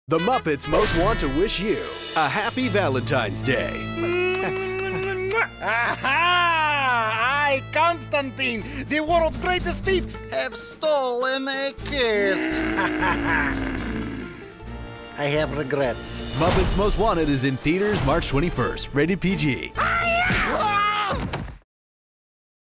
The Muppets most want to wish you a happy Valentine's Day. Aha! I, Constantine, the world's greatest thief, have stolen a kiss. I have regrets. Muppets Most Wanted is in theaters March 21st. Rated PG.